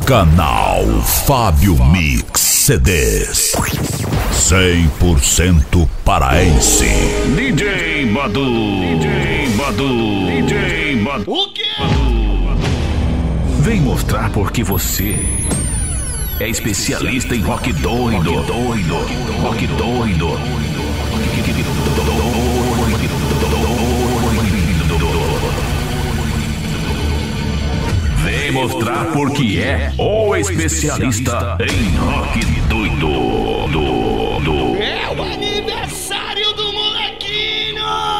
Canal Fábio Mix CDs 100% paraense. DJ Badu, DJ Badu, DJ Badu. O quê? Vem mostrar porque você é especialista em rock doido, rock doido. Vem mostrar porque é o especialista em rock doido. É o aniversário do molequinho!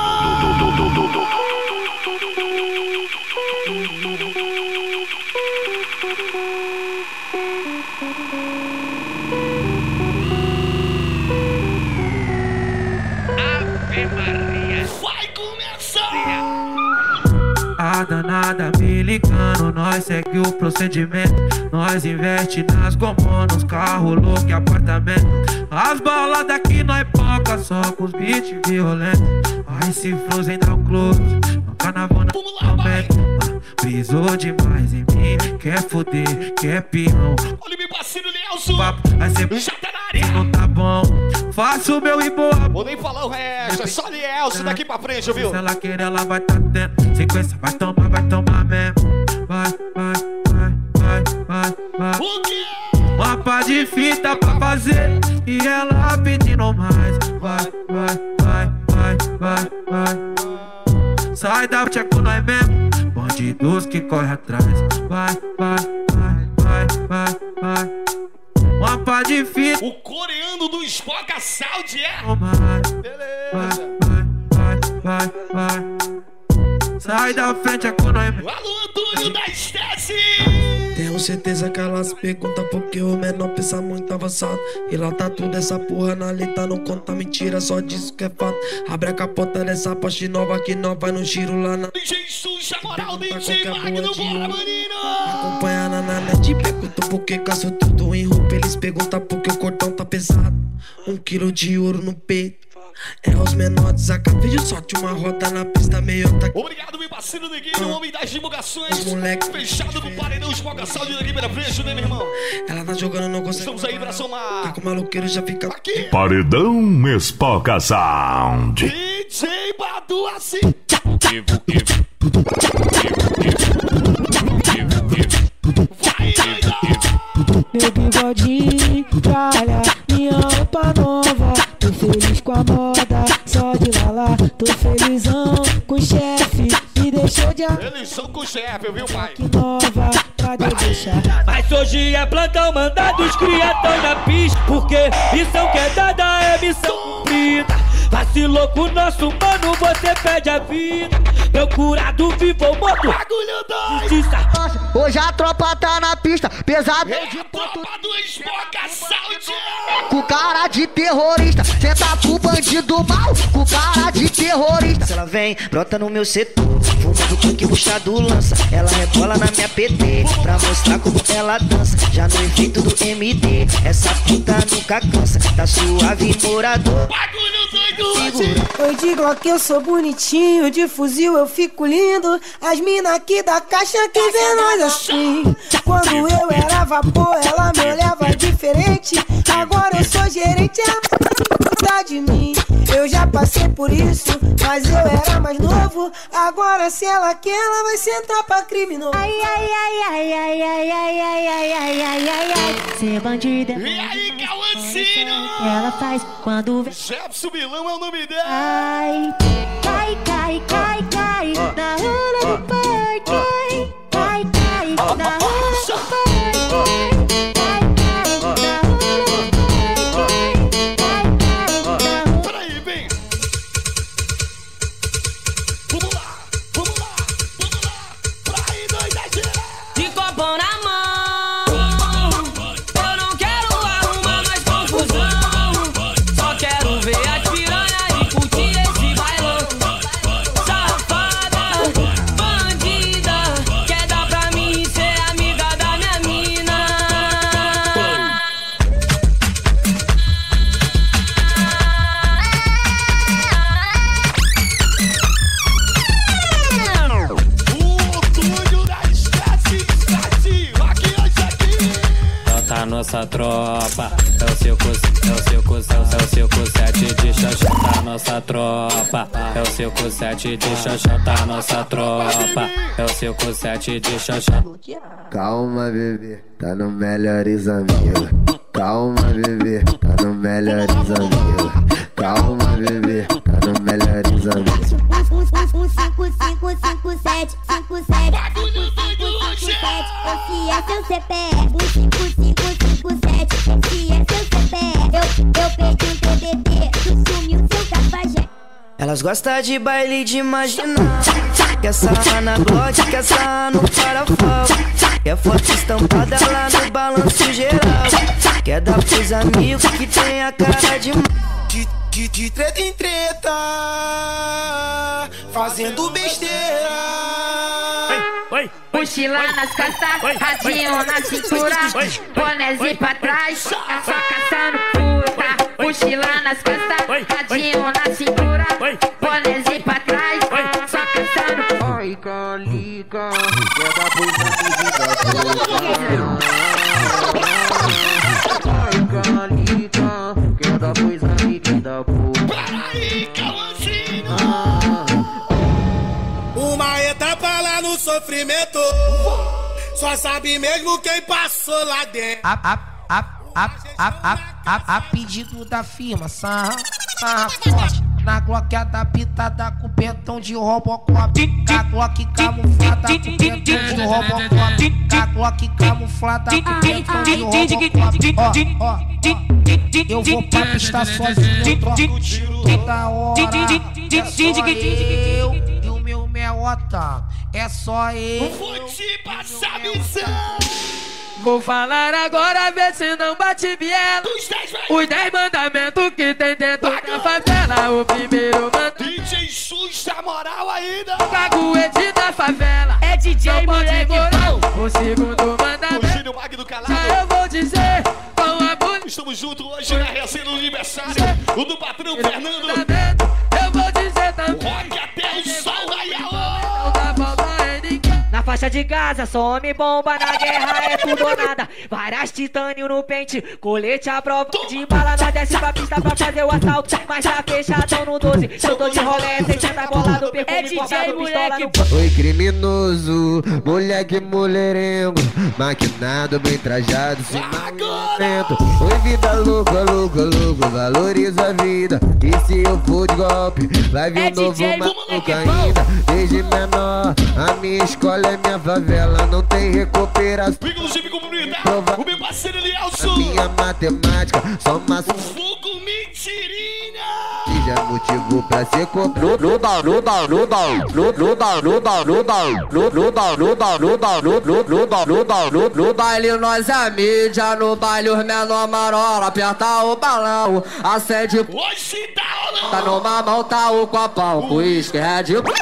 Ave Maria! Vai começar! A danada me ligando, nós segue o procedimento. Nós investe nas gomos, nos carros, louco e apartamento. As baladas aqui nós poca, só com os beats violentos. Aí se Frozen dá um close, no carnaval não aumenta. Brisou demais em mim, quer foder, quer pirrão. Olha meu parceiro Nelson! Aí cê Já tá na área! não tá bom, faço o meu e boa. Vou nem falar o resto, é só Nelson daqui pra frente, viu? Se ela querer, ela vai tá tendo. Sequência, vai tomar mesmo. Vai. O quê? Uma pá de fita pra fazer e ela pedindo mais. Vai. Sai da tcheco, nós mesmo. Bandidos que corre atrás. Vai. Uma pá de fita. O coreano do Spoca Saúde é? Beleza. Beleza. Vai. Sai da frente, é com nós mesmo. Alô, Antônio da Estesse! Tenho certeza que elas perguntam porque o menor pensa muito avançado. E lá tá tudo essa porra na letra, não conta mentira, só diz que é fato. Abre a capota dessa Porsche nova que nós vai no giro lá na... DJ Xuxa, moral, DJ Magno, bora, menino! Acompanha na net, pergunto por que gasto tudo em roupa. Eles perguntam por que o cordão tá pesado. 1 quilo de ouro no peito. É os menores, acabei de sorte uma roda na pista meio tá... Obrigado, meu parceiro Neguinho, homem das divulgações. Moleque fechado no paredão, Spoca Saúde daqui pra frente, né, meu irmão? Ela tá jogando, não consegue. Estamos aí pra somar. Tá com o maloqueiro, já fica Aqui. Paredão Spoca Sound. DJ Badu assim. Vai, Meu bigodinho, tralha, minha roupa nova. Tô feliz com a moda, só de lá. Tô felizão com o chefe, me deixou de Eles são com o chefe, viu, pai? que nova pra deixar. Mas hoje é plantão, mandados, criatão na pista. Porque missão que é dada é missão cumprida. Vacilou com o nosso mano, você perde a vida. Procurado vivo ou morto, Bagulho doido. justiça. Hoje a tropa tá na pista, pesado É a tropa do Spoca Saúde. com cara de terrorista. Senta pro bandido mal, com cara de terrorista. Ela vem, brota no meu setor, fumando coque, puxado lança. Ela rebola na minha PT, pra mostrar como ela dança. Já no efeito do MD, essa puta nunca cansa. Tá suave, morador. Bagulho doido assim. Eu digo que eu sou bonitinho, de fuzil eu fico lindo. As mina aqui da caixa que vê nós assim. Quando eu era vapor, ela me olhava diferente. Agora eu sou gerente, ela cuida de mim. Eu já passei por isso, mas eu era mais novo. Agora se ela quer, ela vai sentar pra criminoso. Ai, ai, ai, ai, ai, ai, ai, ai, ai, ai, ai, ai, ai. Ser bandida. E aí, Cauãzinho? Ela faz quando vê. Jefferson Milão é o nome dela. Ai, cai, na hora do party. Cai, na hora do party. Peraí, vem. Vamos lá. Pra aí, doida geral. De copão na mão, eu não quero arrumar mais confusão. Só quero ver as piranha e curtir esse bailão. Safada, bandida, quer dar pra mim ser amiga da minha nossa tropa. É o seu sete de xoxota, nossa tropa. É o seu sete de xoxota, nossa tropa. É o seu sete de xoxota. Calma, bebê, tá no Melhores Amigos. Calma, bebê, tá no Melhores Amigos. Calma, bebê, tá no Melhores Amigos. 5557, 57, 5557, esse é seu CPF. 5557, esse é seu CPF. Eu perdi um TBT, tu sumiu seu cafajé. Elas gostam de baile de imaginar. Quer sarrar na Glock, quer sarrar no farofal. Quer foto estampada lá no balanço geral. Quer dar pros amigos que tem a cara de de treta em treta, fazendo besteira. Mochila nas costas, radinho na cintura, bonézinho pra trás, só caçando puta. Mochila nas costas, radinho na cintura, bonézinho pra trás, só caçando. Ai, calica, quer dar ai, calica, quer dar da puta. Peraí, Cauãzinho. Uma etapa lá no sofrimento, só sabe mesmo quem passou lá dentro. A pedido da firma, sarra forte. Na Glock adaptada com pentão de Robocop. A Glock camuflada com pentão de Robocop. A Glock camuflada com pentão de Robocop. Ó, eu vou pra pista sozinho, troco tiro toda hora. É só eu e o meu meota. É só eu. Vou te passar missão. Vou falar agora, vê se não bate biela. Os 10 mandamentos que tem dentro da favela. O primeiro mandamento, DJ Sus, da moral ainda. Caguete da favela. É DJ moleque bom. O segundo mandamento, O Gênio Mag do Calado. já eu vou dizer com a bonita. Estamos juntos hoje na reação do aniversário. O do patrão Fernando. Eu vou dizer também. Rock até o sol raiar. Não dá falta em ninguém. Na faixa de Gaza, só homem bomba, na guerra é tudo ou nada. Várias titânio no pente, colete à prova de bala. Nós desce pra pista pra fazer o assalto, mas tá fechadão no 12. Eu tô de rolê, 60 bolado, perfume cortado, pistola no... Oi, criminoso, moleque mulherengo, maquinado, bem trajado, sem movimento. Oi, vida louca, valoriza a vida. E se eu for de golpe, vai vir um novo maluco ainda. Desde menor, a minha escola é minha favela, não tem recuperação. Inclusive cumprimentar o meu parceiro Elielson. A minha matemática, só uma fogo mentirinha. que já é motivo pra ser cobrado. No baile nós é mídia, no baile os menor marola. Aperta o balão, acende. Hoje tá rolando. Tá numa mão, tá o copão, com uísque, Red Bull.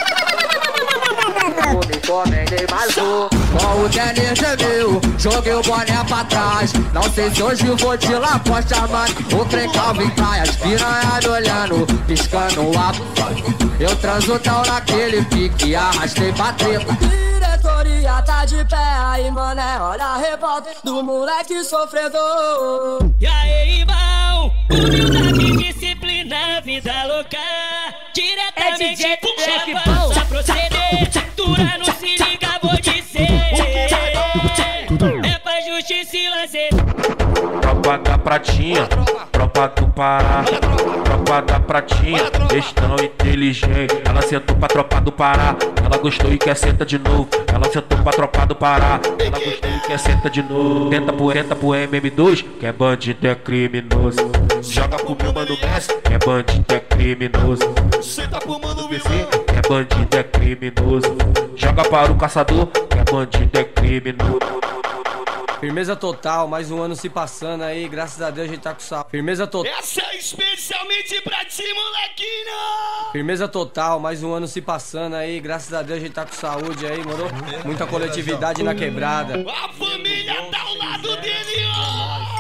Me encomendei mais um, com o tênis gemeu, joguei o boné pra trás. Não sei se hoje vou de Lacoste Armani, o trem calvo em praias, piranha me olhando, piscando o ato. Eu transo tão naquele pique, arrastei pra treta. Diretoria tá de pé, aí mané, olha a revolta do moleque sofredor. E aí, irmão, humildade, disciplina, vida louca. Diretamente pro chavão, já proceder. Dura, não se liga, vou dizer. É pra justiça e lazer. Tropa da Pratinha, tropa do Pará. Tropa da Pratinha, estão inteligente. Ela sentou pra tropa do Pará. Ela gostou e quer sentar de novo. Ela sentou pra tropa do Pará. Ela gostou e quer sentar de novo. Tenta pro MM2, que é bandido, é criminoso. Joga pro meu mano Messi, que é bandido, é criminoso. Senta pro mano BC, que é bandido, é criminoso. Joga para o caçador, que é bandido, é criminoso. Firmeza total, mais um ano se passando aí, graças a Deus a gente tá com saúde. Firmeza total. Essa é especialmente pra ti, molequinho. Firmeza total, mais um ano se passando aí, graças a Deus a gente tá com saúde aí, moro? Muita coletividade na quebrada. A família tá ao lado dele, ó.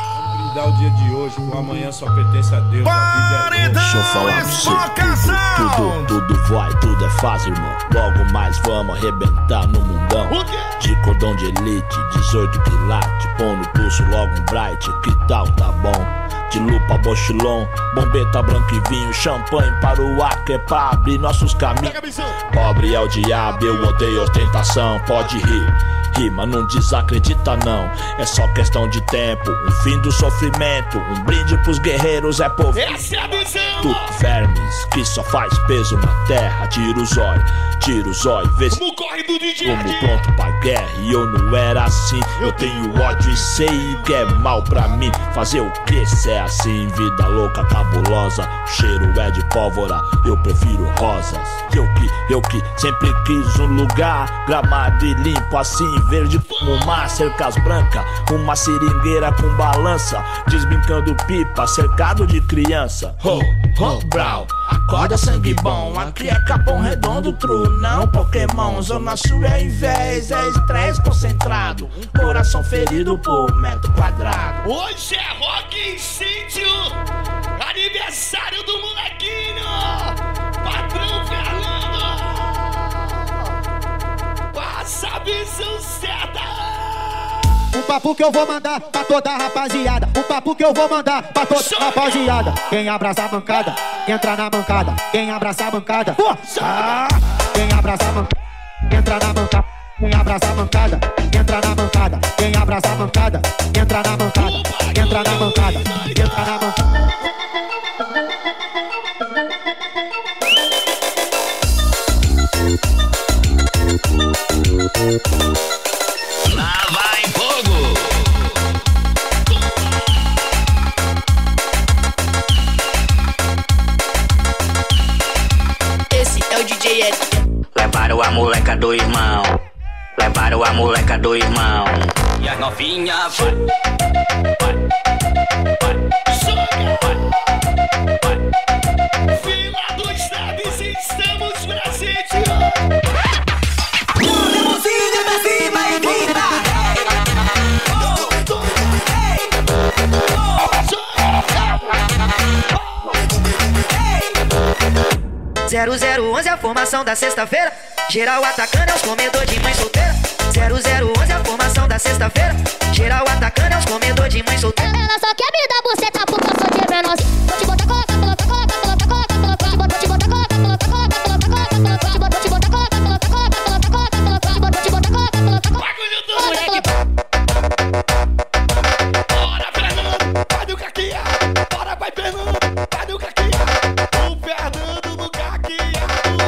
dar o dia de hoje, o amanhã só pertence a Deus. A vida é hoje. Deixa eu falar pra você, tudo vai, tudo é fácil, irmão. Logo mais vamos arrebentar no mundão. De cordão de elite, 18 quilates, pão no pulso, logo um bright, que tal, tá bom? De lupa, bochilon, bombeta, branco e vinho, champanhe para o ar, que é pra abrir nossos caminhos. Pobre é o diabo, eu odeio ostentação, pode rir, mas não desacredita não. É só questão de tempo, um fim do sofrimento, um brinde pros guerreiros é povo. Essa é a visão! Tu vermes que só faz peso na terra, tira o zóio, vê se como corre do DJ. Como pronto pra guerra, e eu não era assim. Eu tenho ódio e sei que é mal pra mim. Fazer o que se é assim? Vida louca, cabulosa, o cheiro é de pólvora, eu prefiro rosas. Eu que sempre quis um lugar gramado e limpo assim, verde como o mar, cercas brancas, uma seringueira com balança, desbrincando pipa, cercado de criança. Brau, acorda sangue bom, aqui é Capão Redondo, true, não Pokémon. Zona Sul é inveja, é estresse concentrado, um coração ferido por metro quadrado. Hoje é rock incêndio, aniversário do molequinho, patrão Fernando, passa a visão certa. Um papo que eu vou mandar pra toda a rapaziada. Um papo que eu vou mandar pra toda a rapaziada. Quem abraça a bancada, entra na bancada. Quem abraça a bancada, quem abraça a bancada, entra na bancada. Quem abraça a bancada, entra na bancada. Quem abraça a bancada, entra na bancada. Entra na bancada, entra na bancada. Lá vai fogo! Esse é o DJ Ed. Levaram a moleca do irmão. Levaram a moleca do irmão. E a novinha vai. Vila dos Naves, estamos presentes. Mãozinha pra cima e grita. 0011 a formação da sexta-feira. Geral atacando é os comedor de mãe solteira. 0011 a formação da sexta-feira. Geral atacando é os comedor de mãe solteira. Ela só quer me dar buceta porque eu sou de menor. Vou te botar coloca, coloca, coloca, coloca, coloca, coloca. Vou te botar coloca, coloca, coloca, coloca, coloca, coloca. Vou te botar coloca, coloca, coloca, coloca, coloca, coloca. Vou te botar coloca, coloca, coloca. Bagulho do moleque. Bora, Fernando, vai no caqueado. Bora, vai, Fernando, vai no caqueado. O Fernando no caqueado.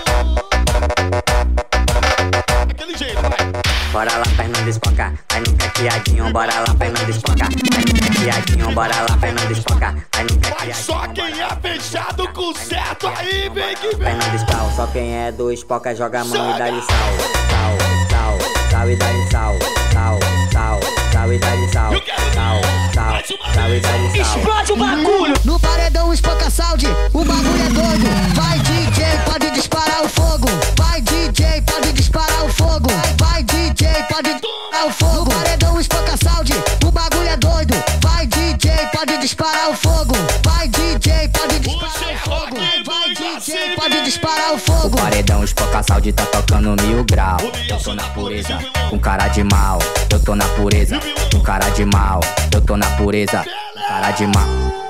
Aquele jeito, vai. Bora lá, Fernando espanca. Vai no caqueadinho, bora lá, Fernando espanca. Vai no caqueadinho, bora lá, Fernando espanca. Vai no caqueadinho. Só quem é fechado com certo aí, vem que vem. Fernando Spawn, só quem é do espoca joga a mão e dá-lhe sal. Sal, sal, sal e dá-lhe sal. Sal, sal, sal e dá-lhe sal. Sal, sal, sal e dá-lhe sal. Explode o bagulho. No paredão espanca saúde, o bagulho é doido. Vai DJ, pode disparar o fogo. Vai DJ, pode disparar o fogo. Vai DJ, pode disparar o fogo. No paredão espanca saúde, o bagulho é doido. Vai DJ, pode disparar o fogo. Vai DJ, pode disparar o fogo. Vai DJ, pode disparar o fogo. O paredão espoca saúde tá tocando 1000 grau. Eu tô na pureza, com cara de mal. Eu tô na pureza, com cara de mal. Eu tô na pureza, com cara de mal.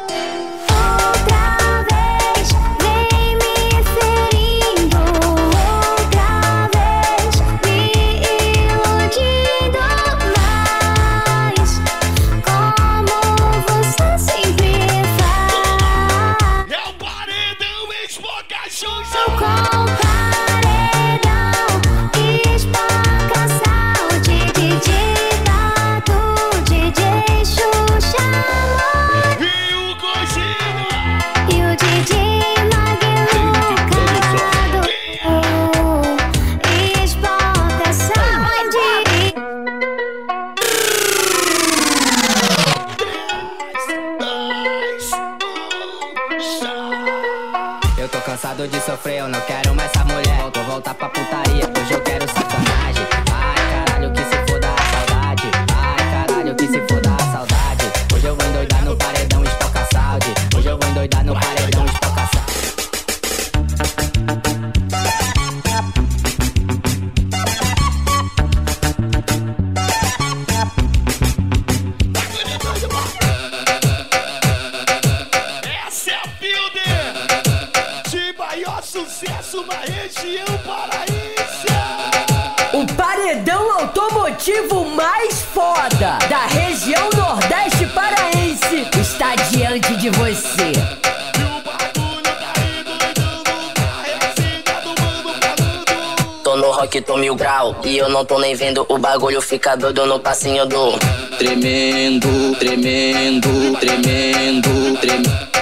Outra vez, vem me ferindo. Outra vez, me iludindo mais. Como você sempre faz. É o paredão espoca Xuxa. Com paredão, espoca saúde, DJ Tatu, DJ Xuxa. E o coxinho. E o DJ Magno espoca saúde. Eu tô cansado de sofrer, eu não quero mais essa mulher. Vou voltar pra putaria, hoje eu quero sacanagem. Ai, caralho, que se foda a saudade. Ai, caralho, que se foda a saudade. Hoje eu vou endoidar no pai. região paraíso. O paredão automotivo mais foda da região Nordeste paraense está diante de você. Tô no rock, tô 1000 grau e eu não tô nem vendo. O bagulho fica doido no passinho do tremendo, tremendo, tremendo, tremendo.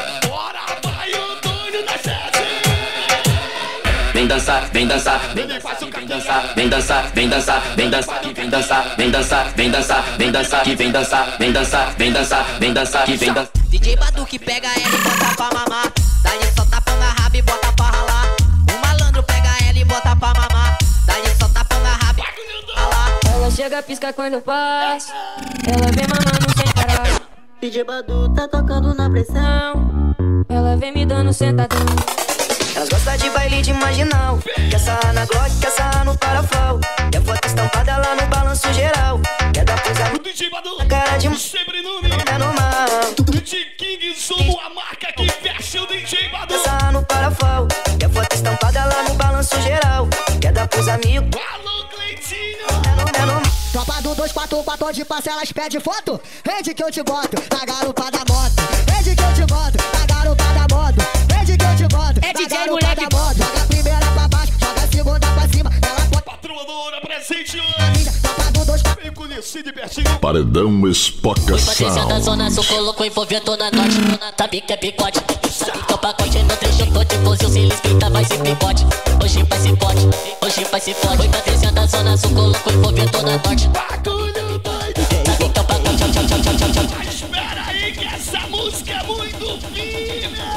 Vem dançar, vem dançar, vem dançar, vem dançar, vem dançar, vem dançar, vem dançar, vem dançar, vem dançar, vem dançar, vem dançar, vem dançar, vem dançar, vem dançar, vem dançar, vem dançar. DJ Batuque pega ela e bota pra mamar. Daí só tapa na raba e bota pra ralar. O malandro pega ela e bota pra mamar. Daí só tapa na raba e ralar. Ela chega, pisca quando passa. Ela vem mamando sem parar. DJ Badu tá tocando na pressão. Ela vem me dando sentadão. Elas gostam de baile de marginal. Quer sarrar na Glock, quer sarrar no parafal. Quer foto estampada lá no balanço geral. Quer dar pousada na cara de sempre no nível. É normal. DJ King, somos a marca que fecha o DJ Badu. Quer sarrar no parafal. Quer foto estampada lá no balanço geral. Quer dar pros amigos. Alô, Cleitinho. É normal. Tropa do 244 de parcelas pede foto. Rede que eu te boto na garupa da moto. Rede que eu te boto na garupa da moto. Rede que eu te boto é DJ na garupa moleque. da moto. Joga a primeira pra baixo, joga a segunda pra cima. Ela pode. Patroadora presente hoje. Tropa do 2 bem conhecido e pertinho. Paredão Espoca Patrícia da Zona Sul colocou envolver, tô na norte. Sabe que é picote. Sabe que é o pacote no trecho, tô de fuzil. Se eles pinta, vai ser picote. Hoje vai ser pote, hoje vai ser pote. Patrícia da Zona Sul colocou envolver, tô na norte. Bagulho doido. Sabe que é o pacote, tchau, tchau, tchau, tchau, tchau. Espera aí que essa música é muito fina.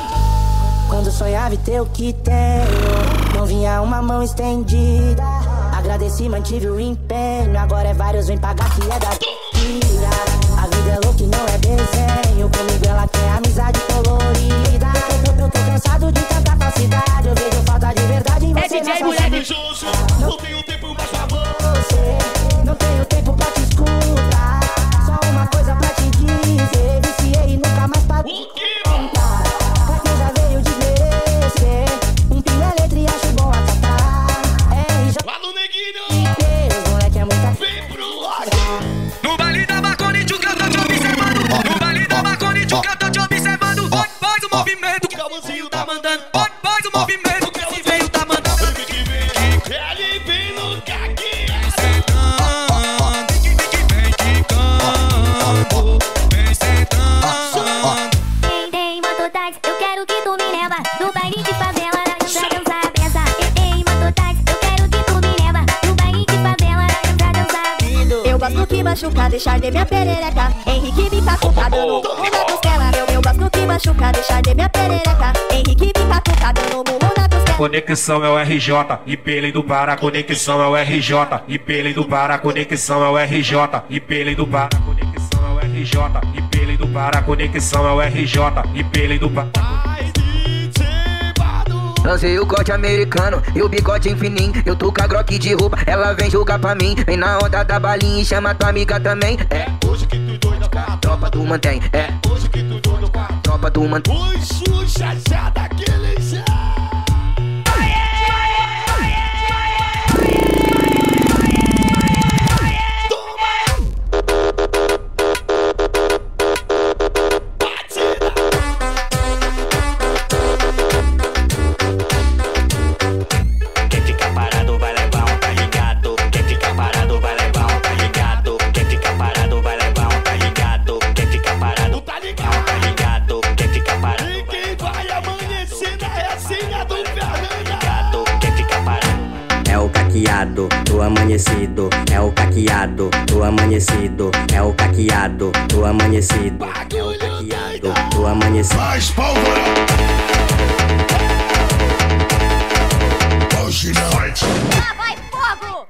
Quando sonhava em ter o que tenho, não vinha uma mão estendida. Agradeci, mantive o empenho. Agora é vários, vem pagar que é da tira. A vida é louca e não é desenho. Comigo ela quer amizade colorida. Eu tô cansado de tanta falsidade. Eu vejo falta de verdade em você. É DJ moleque. Não tenho tempo mais pra você. Não tenho tempo pra te escutar. Só uma coisa pra te dizer. Viciei e nunca mais pago de contar. Pra quem já veio desmerecer, um pio é letra e acho bom acatar. Lá no Neguinho. Os moleque é muita. Vem pro rock. No baile da Marconi, que eu tô te observando. No baile da Marconi, que eu tô te observando. Faz o movimento. Calmazinho tá mandando. Faz o movimento que esse veio tá mandando. Ele vem no caqui. Vem sentando. Ei, mototáxi, eu quero que tu me leva no baile de favela pra dançar a peça. Ei, mototáxi, eu quero que tu me leva no baile de favela pra dançar a peça. Eu gosto que machucar, deixar de minha perereca. Henrique me catuca dando murro na costela. Eu gosto que machucar, deixar de minha perereca. Henrique me catuca dando murro na costela. Conexão é o RJ, IP do Pará, conexão é o RJ, IP do Pará, conexão é o RJ, IP do Pará, conexão é o RJ, IP do Pará, conexão é o RJ, IP do Pará. Lancei o corte americano e o bigode fininho. Eu tô com a Glock de roupa, ela vem jogar pra mim. Vem na onda da balinha e chama tua amiga também. É hoje que tu doido com a tropa do mantém. É hoje que tu doido com a tropa do mantém. Oi, Xuxa, já daquele jeito. Do amanhecido, é o caqueado, do amanhecido, é o caqueado, do amanhecido, é o caqueado, do amanhecido. Mais pólvora! Hoje noite. Lá vai fogo!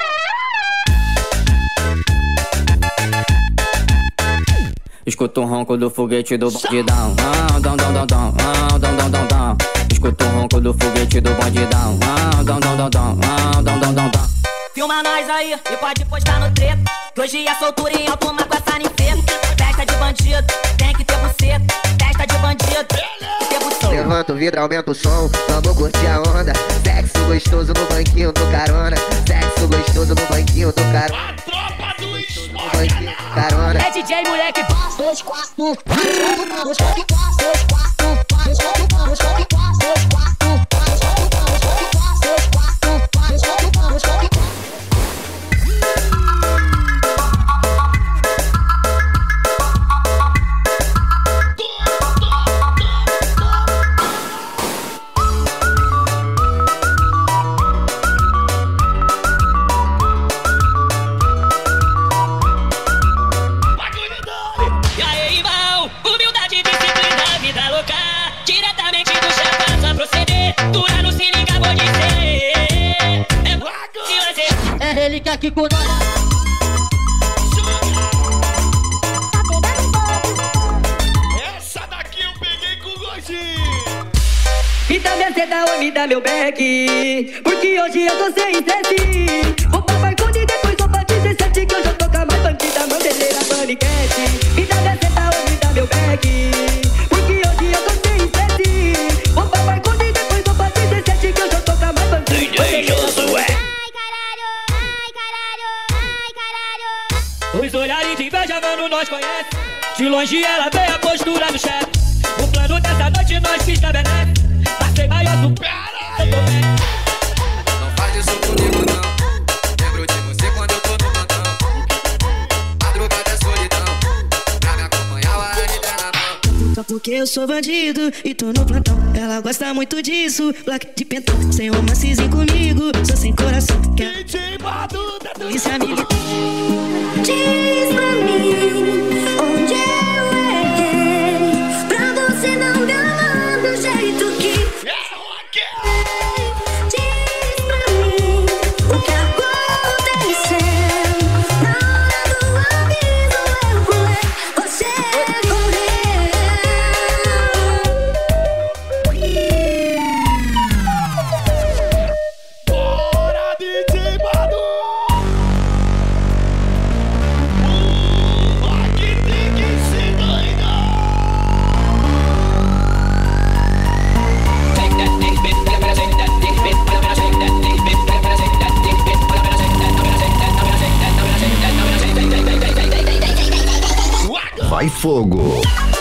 Escuta o ronco do foguete do bandidão. Dão, dão, dão, dão, dão, dão, dão, dão. Escuta o ronco do foguete do bandidão. Dão, dão, dão, dão, dão, dão, dão, dão. Filma nós aí e pode postar no treco. Que hoje é soltura em alto mar com essa ninfeta. Festa de bandido, tem que ter buceta. Festa de bandido, tem que ter buceta. levanta o vidro, aumenta o som. Vamos curtir a onda. Sexo gostoso no banquinho do carona. Sexo gostoso no banquinho do carona. No banquinho do carona. É DJ moleque. 2, 4, 2, 4, 2, 4, 2, 4. Ele quer que com nós. Essa daqui eu peguei com gostinho. Me dá minha seda ou me dá meu back, porque hoje eu tô sem estresse. Vou pra barcone e depois vou pra 17, que eu já tô com a mais bandida, mandeleira, paniquete. Me dá minha seda ou me dá meu back, porque hoje eu tô sem estresse. Vou pra barcone e depois vou pra 17, que eu já tô com a mais bandida. DJ Josué. Os olhares de inveja, mano, nós conhece. De longe ela vê a postura do chefe. O plano dessa noite nós se estabelece. Passei maior do Não faz isso comigo não. Lembro de você quando eu tô no plantão. Madrugada é solidão. Pra me acompanhar a vida na mão. Só porque eu sou bandido e tô no plantão. Ela gosta muito disso. Black de pentão. Sem romancezinho comigo. Sou sem coração. DJ Badu da polícia militar. Diz pra mim onde eu errei, pra você não me amar do jeito que diz pra mim o que aconteceu. Na hora do aviso eu pulei, você Bora, DJ Badu. Vai fogo.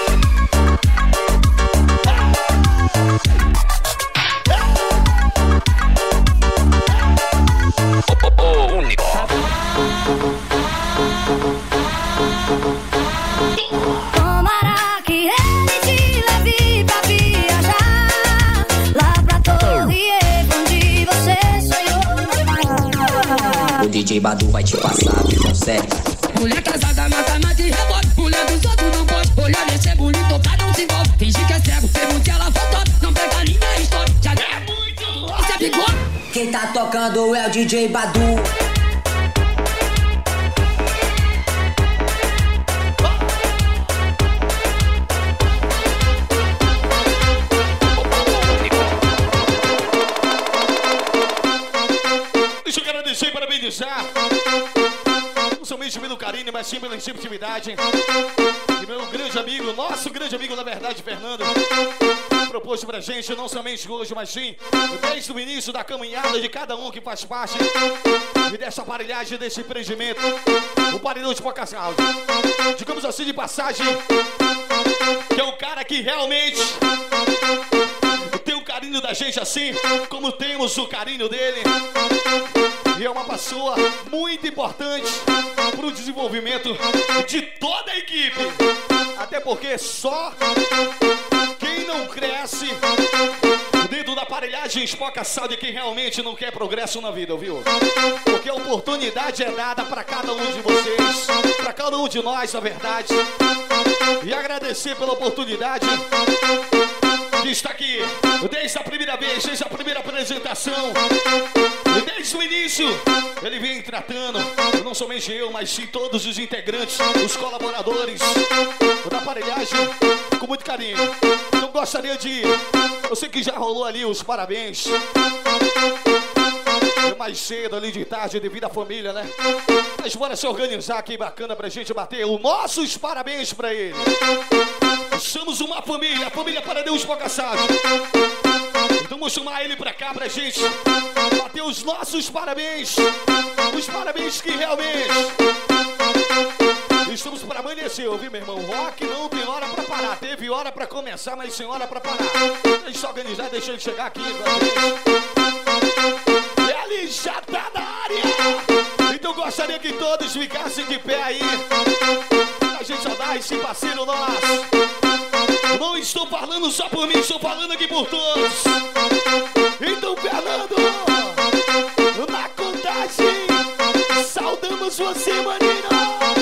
Tomara que ele te leve pra viajar lá pra Torre Eiffel, onde você sonhou. O DJ Badu vai te passar a visão certa. Mulher casada mata, mata e rebote. Mulher dos outros não pode. Olhar e ser bonito pra não se envolve. Finge que é cego, pergunte ela voltou. Não pega linha e história. Já é muito. Isso é bigode. Quem tá tocando é o DJ Badu. Deixa eu agradecer e parabenizar. Não somente pelo carinho, mas sim pela receptividade. E meu grande amigo, nosso grande amigo, na verdade, Fernando, propôs pra gente, não somente hoje, mas sim desde o início da caminhada de cada um que faz parte e dessa aparelhagem, desse empreendimento, o Paredão de Poucas Áudio. Digamos assim, de passagem, que é um cara que realmente tem o carinho da gente assim, como temos o carinho dele. E é uma pessoa muito importante para o desenvolvimento de toda a equipe. Até porque só quem não cresce dentro da aparelhagem Spoca Sound é quem realmente não quer progresso na vida, viu? Porque a oportunidade é dada para cada um de vocês, para cada um de nós, na verdade. E agradecer pela oportunidade que está aqui desde a primeira vez, desde a primeira apresentação. E desde o início, ele vem tratando, não somente eu, mas sim todos os integrantes, os colaboradores da aparelhagem, com muito carinho. Eu gostaria de... Eu sei que já rolou ali os parabéns. É mais cedo ali de tarde devido à família, né? Mas bora se organizar aqui bacana pra gente bater os nossos parabéns pra ele. Somos uma família, a família para Deus Bocaçado. Então vamos chamar ele pra cá pra gente bater os nossos parabéns. Os parabéns que realmente estamos para amanhecer, viu, meu irmão? Rock não tem hora pra parar. Teve hora pra começar, mas sem hora pra parar. Deixa eu organizar, deixa ele chegar aqui. Ele já tá na área. Então gostaria que todos ficassem de pé aí pra gente andar esse parceiro nosso. Não estou falando só por mim, estou falando aqui por todos. Então, Fernando, na contagem, saudamos você, maninho.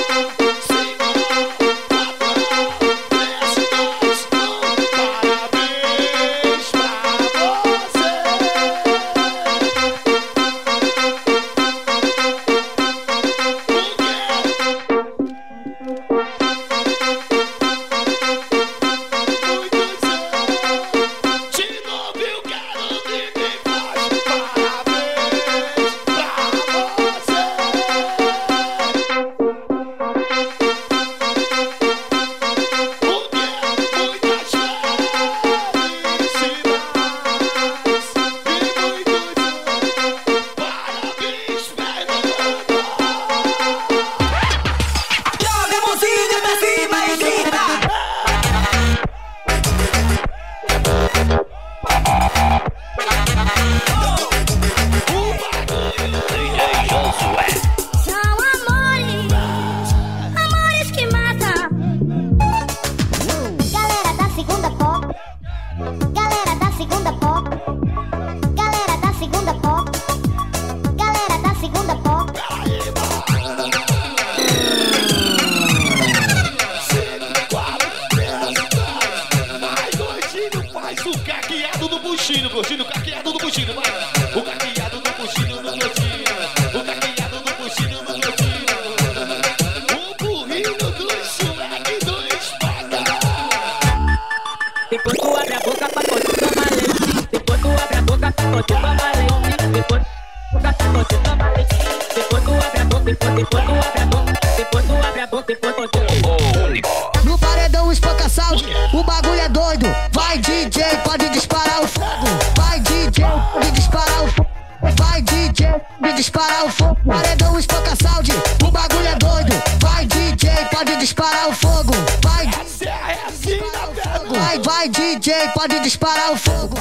Gordinho, caqueado do Gordinho, vai. O caqueado do Gordinho no Gordinho. O caqueado do Gordinho no Gordinho. O burrinho do swag do espada. Depois tu abre a boca pra poder tomar leite. Depois tu abre a boca pra poder tomar leite. Depois tu abre a boca pra poder tomar leite. Depois tu abre a boca, depois tu abre a boca. Depois tu abre a boca, depois tu abre a boca. No paredão espanca salve, o bagulho é doido. Vai DJ, pode disparar o fogo. Vai DJ, pode disparar o fogo. Vai DJ, pode disparar o fogo. Paredão espanca salve, o bagulho é doido. Vai DJ, pode disparar o fogo. Vai DJ, pode disparar o fogo.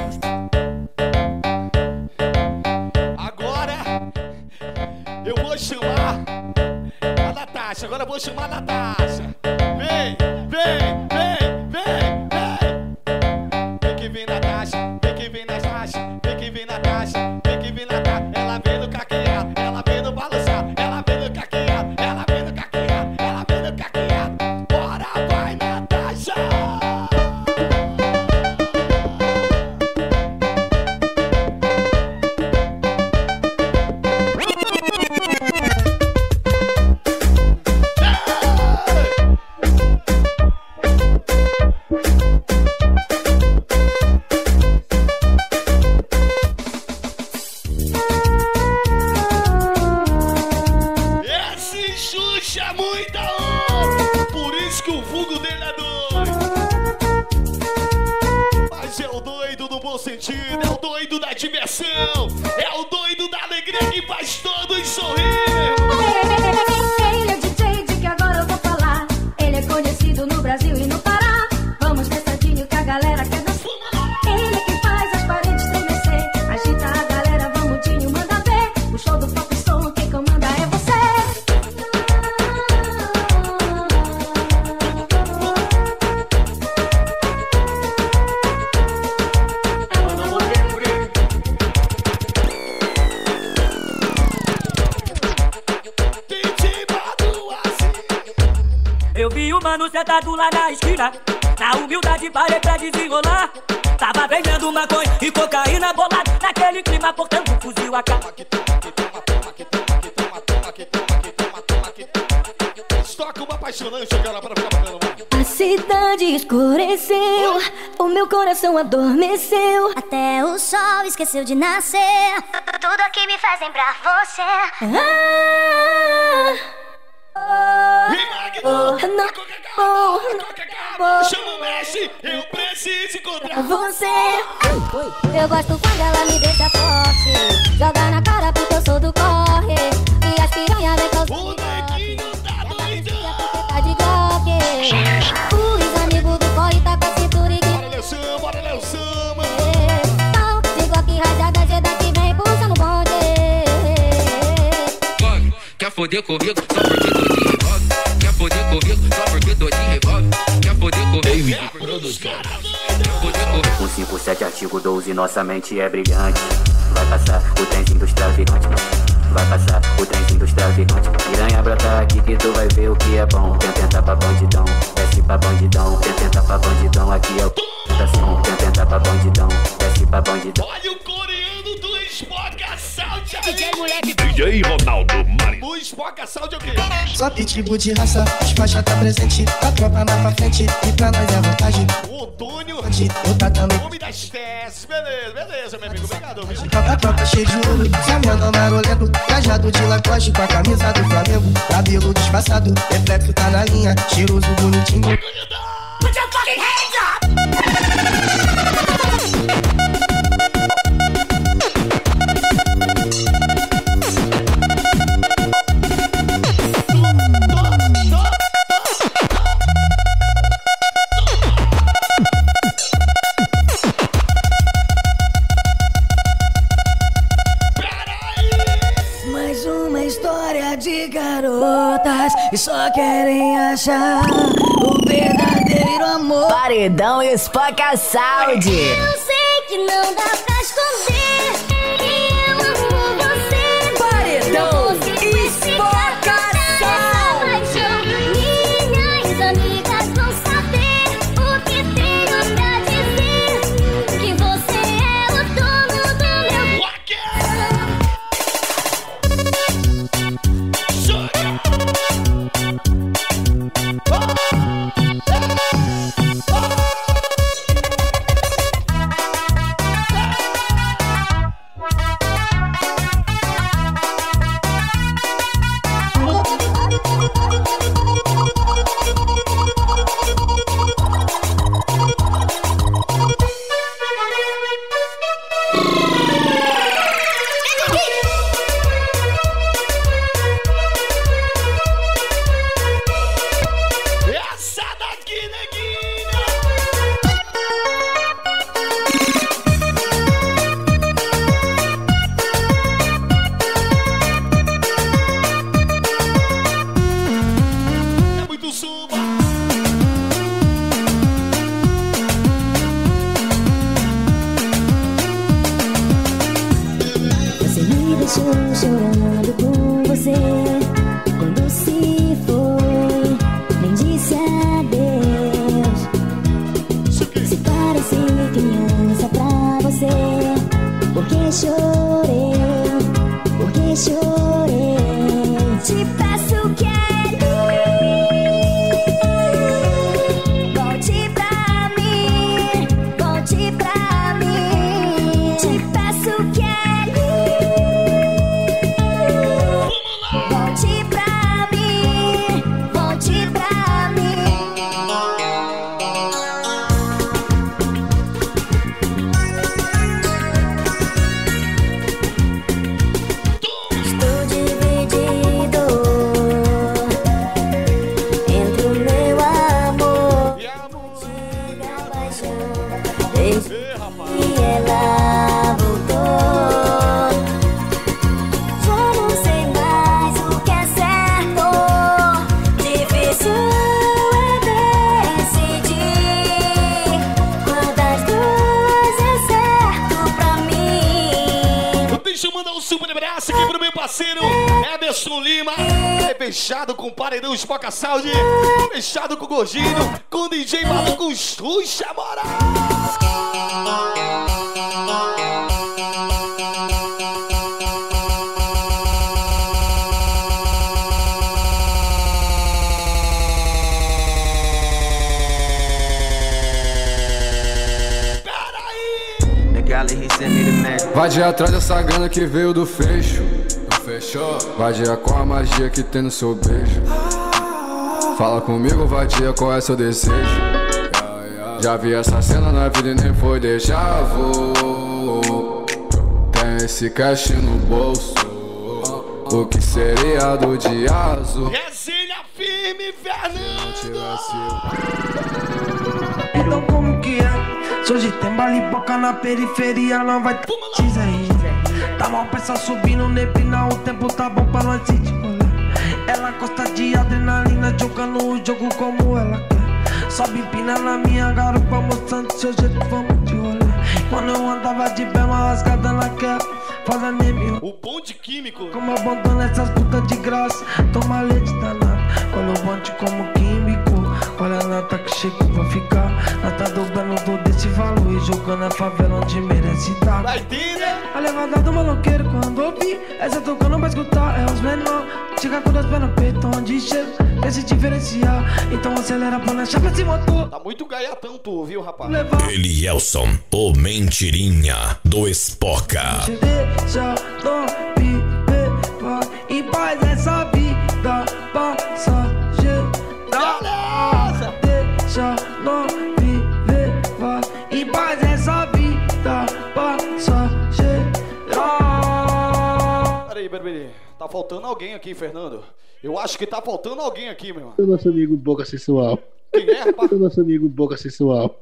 Agora eu vou chamar a Natasha. Agora eu vou chamar a Natasha. Vem, vem, vem, vem, vem. Vem que vem Natasha, vem que vem Natasha, vem que vem Natasha, vem que vem Natasha. Ela vem no caqueado, ela vem no balançado, ela vem no caqueado, ela vem no caqueado, ela vem no caqueado. Bora, vai Natasha. Esse Xuxa é muita onda, por isso que o vulgo dele é doido. Mas é o doido no bom sentido, é o doido da diversão, é o doido da alegria que faz todos sorrir. Ele é DJ de que agora eu vou falar. Ele é conhecido no Brasil e no Pará. Vamos pensadinho que a galera quer dançar. Ele é quem faz as paredes estremecer. Agita a galera, vamos Dinho, manda ver. O show do pop som, quem comanda é você. Eu vi o mano sentado lá na esquina. Na humildade parei pra desenrolar. Tava vendendo maconha e cocaína bolada. Naquele clima portando um fuzil AK. toca uma apaixonante, cara, para ficar batendo. A cidade escureceu, o meu coração adormeceu. Até o sol esqueceu de nascer. Tudo aqui me faz lembrar você. Chama o Messi, eu preciso encontrar você. Eu gosto quando ela me deixa forte, joga na cara porque eu sou do corre. E as piranha vem com os bonequinho tá doido. Tá de glock. Os amigos do corre tá com a cintura e bora, Nelson, bora, Nelson. Tal de glock rajada, jeda que vem puxando o bonde. Quer foder comigo só porque tô de revólver? Quer foder comigo só porque tô de revólver? Quer foder comigo? O 57 artigo 12, nossa mente é brilhante. Vai passar o trenzinho dos traficantes. Vai passar o trenzinho dos traficantes. Piranha brota aqui que tu vai ver o que é bom. Tenta pra bandidão, desce pra bandidão. Tenta pra bandidão, aqui é o som. Tenta pra bandidão, desce pra bandidão. Olha o coreano do Espoca Sound. DJ moleque, DJ Ronaldo Mari. O Espoca Sound é o quê? Só pitbull de raça, os faixa tá presente. A tropa mais pra frente e pra nós é vantagem. O Antônio, o homem das testes. Beleza, meu amigo, obrigado. A tropa cheia de ouro, Samendo marolento. Cajado de Lacoste com a camisa do Flamengo. Cabelo disfarçado, reflexo tá na linha. Cheiroso, bonitinho. Put your fucking hands up! Mais uma história de garotas que só querem achar o verdadeiro amor. Paredão e Espoca Sound. Eu sei que não dá pra esconder que eu amo você. Paredão e Espoca Sound. Minhas amigas vão saber o que tenho pra dizer. Que você é o dono do meu chorando por você. Quando se foi, nem disse adeus. Se parecer criança pra você, porque chorei, porque chorei. Te peço que volte pra mim, volte pra mim. Te peço que volte pra mim, volte pra mim. Estou dividido entre o meu amor e a paixão. Desde que ela voltou, já não sei mais o que é certo. Difícil é decidir qual das duas é certo pra mim. Deixa eu mandar um super abraço aqui pro meu parceiro Emerson Lima. É fechado com o Paredão Espoca Sound, fechado com o Gordinho, com o DJ Malu com Xuxa Moral. Vai de atrás dessa grana que veio do fecho. Fechou. Vadia com a magia que tem no seu beijo. Fala comigo, vadia, qual é seu desejo? Já vi essa cena na vida e nem foi déjà vu. Tem esse cash no bolso. O que seria do dia azul? Resenha firme, Fernando! Então como que é? Se hoje tem baliboca na periferia, não vai ter aí. Tá mal pensar subindo, neblina, o tempo tá bom pra nós ir de rolê. Ela gosta de adrenalina, jogando o jogo como ela quer. Sobe empina na minha garupa, mostrando seu jeito, vamos de rolê. Quando eu andava de bem, uma rasgada na queda, faz anemia. O bonde químico. Como abandono essas putas de graça, toma leite danado. Olha o bonde como químico, olha a nata que chegou pra ficar. Nata dobrando todo esse valor e jogando a favela onde merece estar. Vai ter, né? A levada do maloqueiro quando ouvi, essa tocando pra escutar é os menor. Chega com os pés no peito onde chega, quer se diferenciar. Então acelera pra não chapa esse motor. Tá muito gaiatão tu, viu, rapaz? Elielson, o mentirinha do Espoca. Deixa não viver, vai em paz essa vida passageira. Deixa não viver, vai em paz essa vida passageira. Peraí. Tá faltando alguém aqui, Fernando. Eu acho que tá faltando alguém aqui, meu irmão. O nosso amigo Boca Sensual. Quem é, rapaz? O nosso amigo Boca Sensual.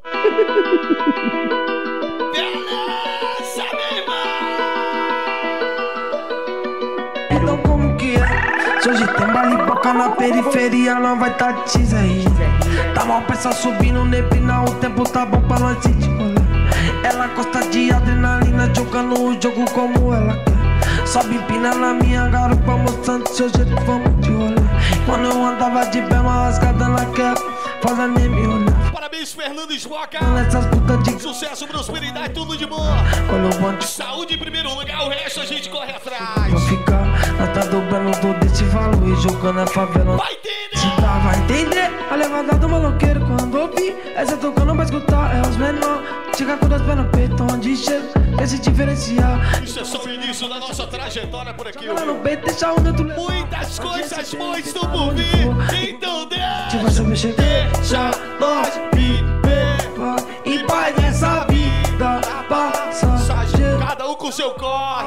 Então como que é? Se hoje tem baliboca na periferia, não vai tá de aí. Tá mal pensar subindo, neblina, o tempo tá bom pra nós ir de rolê. Ela gosta de adrenalina, jogando o jogo como ela quer. Sobe empina na minha garupa, mostrando seu jeito, vamos de rolê. Quando eu andava de bem, uma rasgada na queda, faz anemia olhar. Parabéns, Fernando Espoca. Essas putas de sucesso, prosperidade, tudo de bom. Olha o bonde. Saúde em primeiro lugar, o resto a gente corre atrás. Vou ficar, nós tá dobrando todo esse valor e jogando a favela. Vai entender! Se tá, vai entender. A levada do maloqueiro quando ouvi, essa tocando pra escutar é os menor. Chega com os pés no peito onde chega, quer se diferenciar. Isso é só o início da nossa trajetória por aqui. Joga no peito, deixa onde eu tu levo. Muitas coisas boas estão por vir. Então deixa nós viver, vai em paz nessa vida passageira. Cada um com seu corre,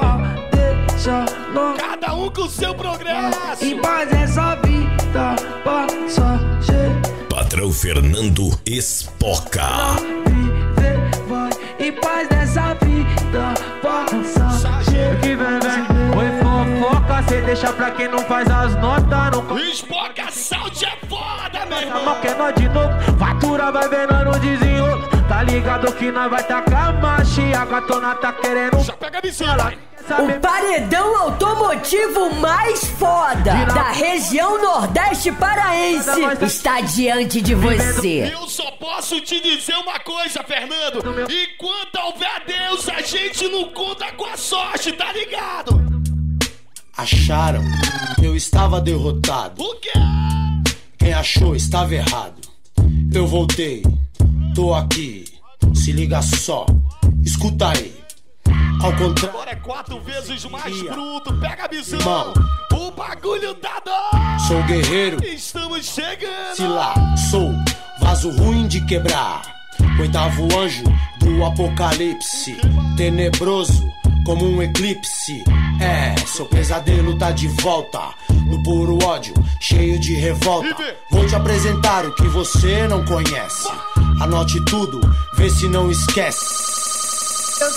cada um com seu progresso. Em paz nessa vida passageira. Patrão Fernando Espoca. Viver, vai em paz nessa vida passageira. Que vem. Oi, fofoca, cê deixa pra quem não faz as notas. Não Espoca Sound é foda, meu irmão. Mal que nós de novo, fatura vai vendo no desenrolo. Tá ligado que nós vai tacar marcha e a gatona tá querendo. Já pega a bicicleta. O paredão automotivo mais foda da região Nordeste Paraense está diante de você. Eu só posso te dizer uma coisa, Fernando. Enquanto houver Deus, a gente não conta com a sorte, tá ligado? Acharam que eu estava derrotado. O quê? Quem achou estava errado. Eu voltei, tô aqui. Se liga só, escuta aí. Ao contrário, agora é 4 vezes mais bruto. Pega a visão. Irmão, o bagulho tá doido. Sou guerreiro. Estamos chegando. Se lá, sou vaso ruim de quebrar. Oitavo anjo do apocalipse. Tenebroso como um eclipse. Seu pesadelo tá de volta. No puro ódio, cheio de revolta. Vou te apresentar o que você não conhece. Anote tudo, vê se não esquece. Eu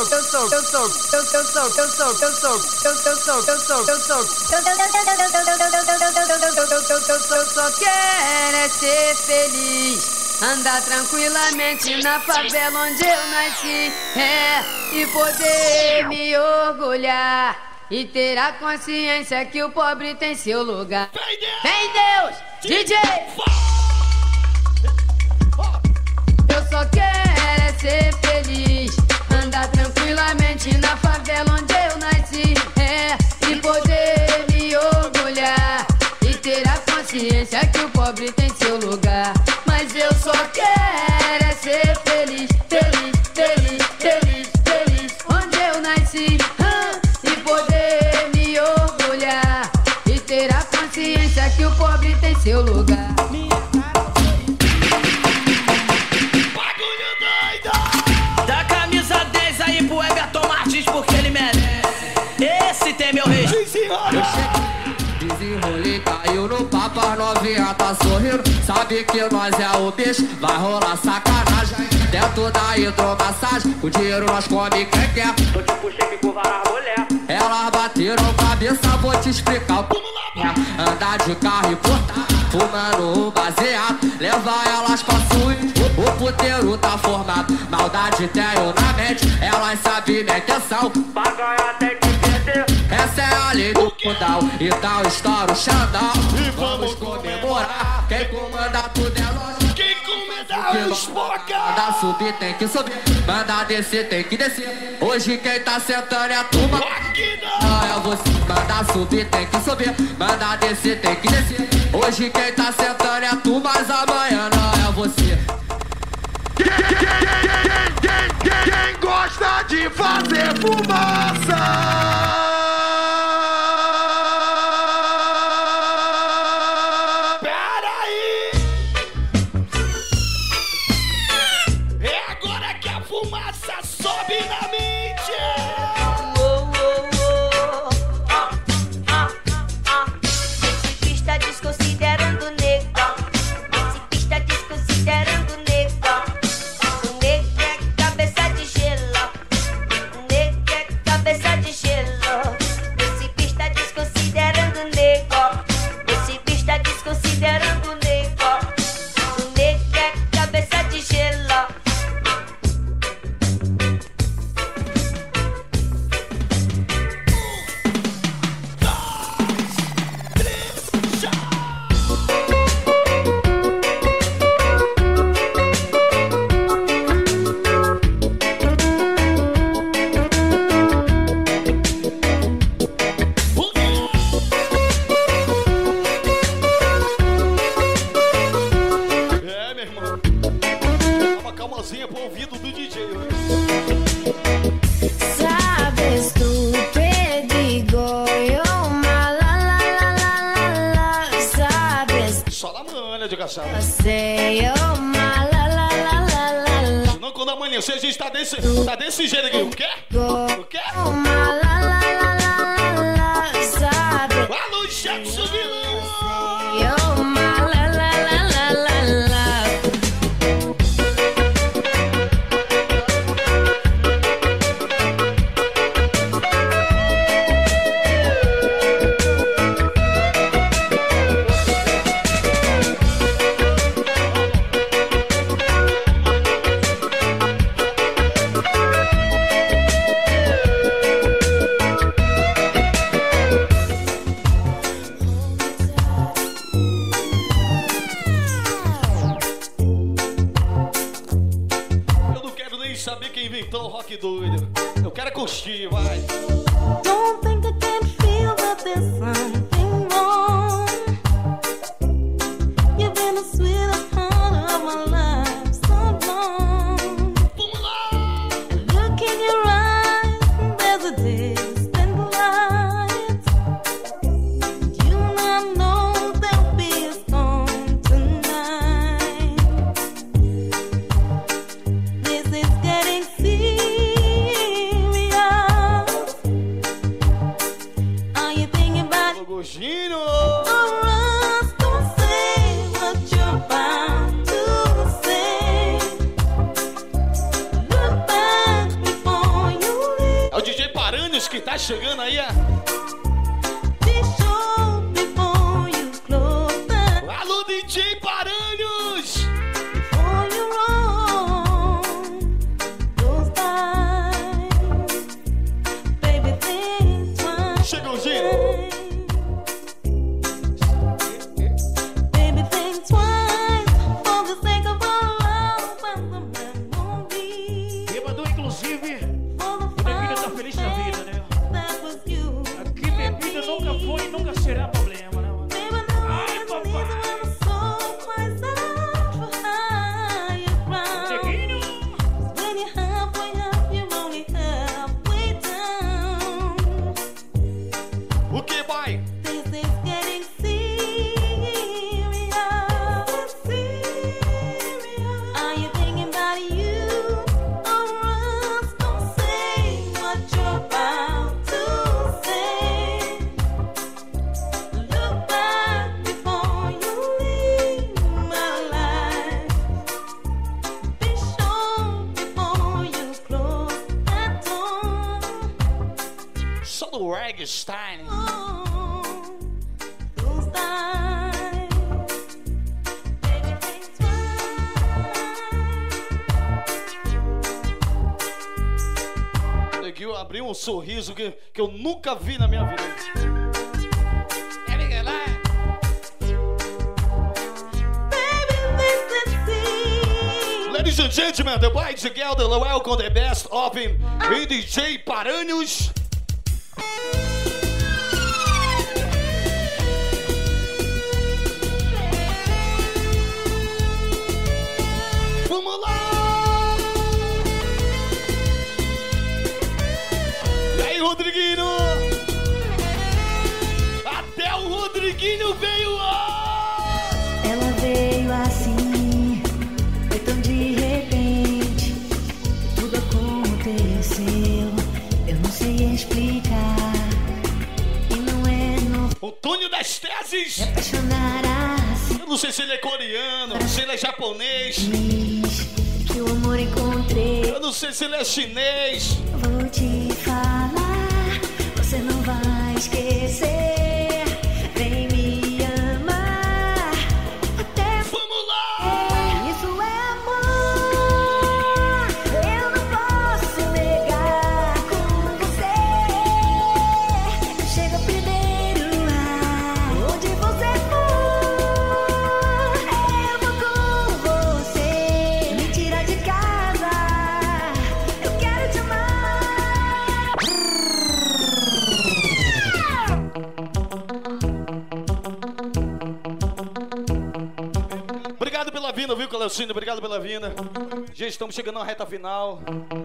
só quero é ser feliz, andar tranquilamente na favela onde eu nasci, e poder me orgulhar e ter a consciência que o pobre tem seu lugar. Vem Deus, DJ! Eu só quero é ser feliz, andar tranquilamente na favela onde eu nasci, e poder me orgulhar e ter a consciência que o pobre tem seu lugar. Mas eu só quero é ser feliz, feliz, feliz, feliz, feliz onde eu nasci. seu lugar. Bagulho doido! Dá camisa 10 aí pro Everton Martins porque ele merece. Esse tem meu rei. Desenrolei, caiu no papo, as novinha tá sorrindo. Sabe que nós é o bicho, vai rolar sacanagem. Dentro da hidromassagem, o dinheiro nós come quem quer. Tô tipo cheque com várias mulher. Elas bateram cabeça, vou te explicar o que é. Andar de carro e portar, fumando um baseado. Levar elas pra suíte, o puteiro tá formado. Maldade tenho na mente, elas sabem minha intenção. Pra ganhar tem que perder, essa é a lei do fundal. Então estoura o Xandão e vamos comemorar. Quem comanda tudo é nós. Quem comanda é os boca. Manda subir tem que subir, manda descer tem que descer. Hoje quem tá sentando é a turma. Não é você. Manda subir tem que subir, manda descer tem que descer. Hoje quem tá sentando é a turma, mas amanhã não é você. Quem gosta de fazer fumaça? Não, quando amanhecer a gente tá desse jeito aqui. O quê? O quê? Alô, Jackson Vilão! Saber quem inventou o rock doido. Eu quero curtir, vai. Don't think I can't feel that there's something wrong. You've been the sweetest part of my life so long. And look in your eyes, there's a distant light. You and I know there'll be a storm tonight. This is getting serious. Are you thinking about Gogino? or us? Don't say what you're about to say. Look back before you leave. É o DJ Paranhos que tá chegando aí, ó. Be sure before you close that. Alô, DJ Paranhos! Before you roll those times. Baby, think twice. Chegou o Gino. Baby, think twice for the sake of our love when the man won't be. Bêbado, inclusive, For the bebida tá feliz na vida, né? that was you. Aqui bebida nunca foi e nunca será problema, né, mano? Ai, papai. Bergstein. Eu abri um sorriso que eu nunca vi na minha vida. Ladies and gentlemen, the boys together welcome the best of him in DJ Paranhos. Vamos lá! E aí, Rodriguinho? Até o Rodriguinho veio! Ela veio assim, foi tão de repente, tudo aconteceu, eu não sei explicar, e não é normal. O Túnio das Teses! Me apaixonar assim. Eu não sei se ele é coreano, se ele é japonês. Que o amor encontrei. Eu não sei se ele é chinês. Vou te falar, você não vai esquecer. Vem me amar até. Vamos lá! Isso é amor. Eu não posso negar com você. Chega primeiro ar. Onde você for, eu vou com você. Me tira de casa, eu quero te amar. Obrigado pela vinda, viu, Cleocínio? Obrigado pela vinda. Gente, estamos chegando na reta final.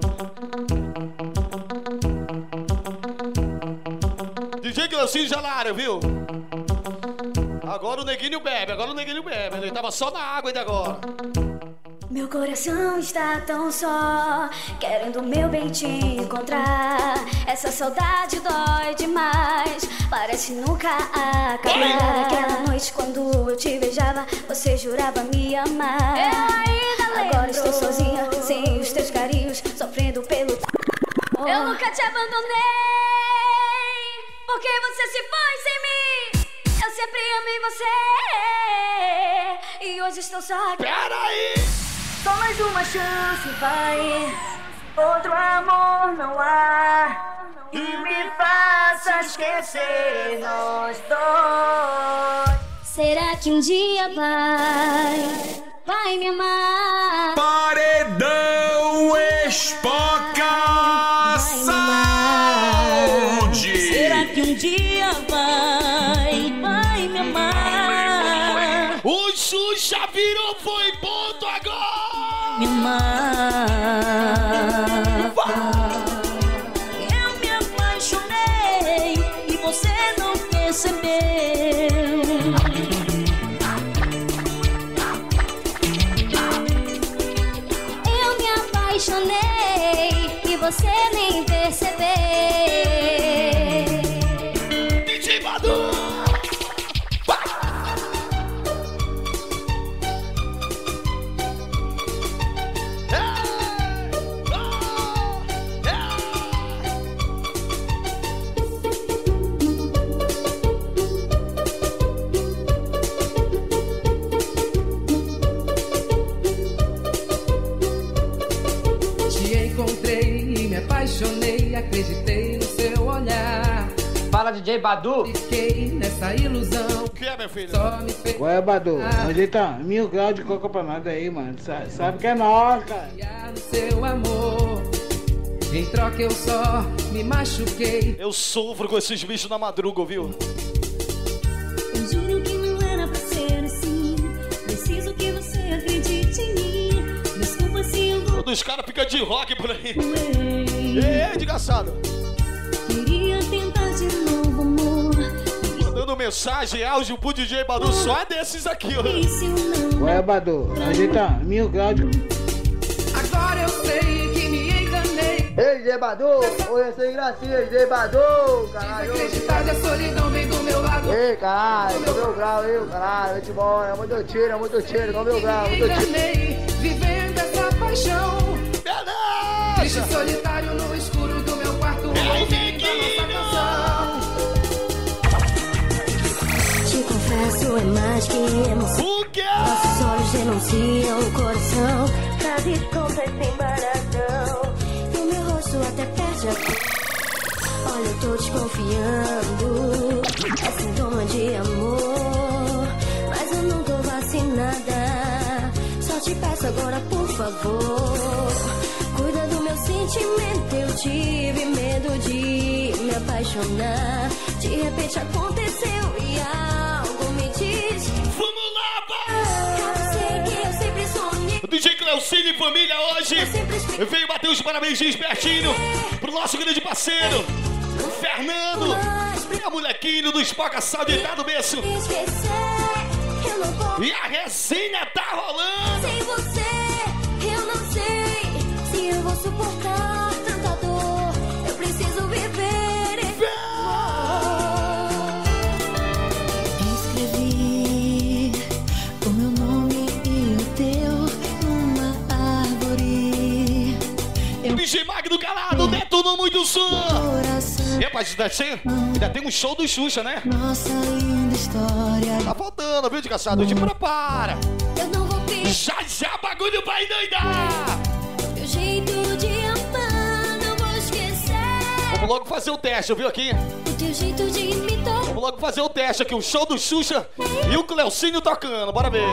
DJ Cleocínio já na área, viu? Agora o neguinho bebe, Ele tava só na água ainda agora. Meu coração está tão só, querendo meu bem te encontrar. Essa saudade dói demais, parece nunca acabar. Aquela noite quando eu te beijava, você jurava me amar. Eu ainda lembro. Agora estou sozinha, sem os teus carinhos, sofrendo pelo... Eu nunca te abandonei, porque você se foi sem mim. Eu sempre amei você, e hoje estou só aqui. Peraí! Só mais uma chance, vai. Outro amor não há que me faça esquecer nós dois. Será que um dia vai me amar? Paredão Espoca Saúde. Será que um dia vai me amar? O Xuxa virou, foi ponto agora! Me amar. Eu me apaixonei e você não percebeu. Eu me apaixonei e você nem percebeu. DJ Badu! Apaixonei, acreditei no seu olhar. Fala, DJ Badu. Fiquei nessa ilusão. O que é, meu filho? Só me fez... Ué, Badu, ajeita 1000 graus de coca pra nós aí, mano. Sabe que é nós, cara. No seu amor, em troca eu só me machuquei. Eu sofro com esses bichos na madruga, viu? Eu juro que não era pra ser assim. Preciso que você acredite em mim. Desculpa se eu vou... Todos os caras ficam de rock por aí. Ei, desgraçado. Queria tentar de novo, amor. Mandando mensagem, áudio pro DJ Badu, só é desses aqui, ó. Ué, Badu, ajeita 1000 graus de... Agora eu sei que me enganei. Ei, DJ Badu, oi, sem gracinha, DJ Badu, caralho. Desacreditar da solidão vem do meu lado. Ei, caralho, com meu grau, eu, caralho, vem embora, é muito tiro, com meu grau, me enganei, vivendo essa paixão. Triste solitário no escuro do meu quarto, ouvindo a nossa canção. é mais que emoção. O quê? Nossos olhos denunciam o coração. Frase de conta sem baratão. E o meu rosto até perde a cor. Olha, eu tô desconfiando. É sintoma de amor. Mas eu não tô vacinada. Só te peço agora, por favor. Cuida do meu sentimento. Eu tive medo de me apaixonar. De repente aconteceu e algo me diz. Vamos lá, pai! Eu sei que eu sempre sonhei. O DJ Cleucine e família hoje veio bater os parabéns de espertinho pro nosso grande parceiro, o Fernando. E a molequinho do Spoca Saudade do berço. E a resenha tá rolando. Sem você, eu não sei se eu vou suportar tanta dor. Eu preciso viver. Escrevi o meu nome e o teu numa árvore. DJ Magno Calado, detonou muito som. E a partir ainda tem um show do Xuxa, né? Nossa linda história. Tá faltando, viu, desgraçado? Te prepara. Eu não vou pedir. Já bagulho vai doidar. Meu jeito de amar, não vou esquecer. Vamos logo fazer o teste, viu aqui? O teu jeito de me tocar. Vamos logo fazer o teste aqui, o show do Xuxa e o Cleucinho tocando, bora ver.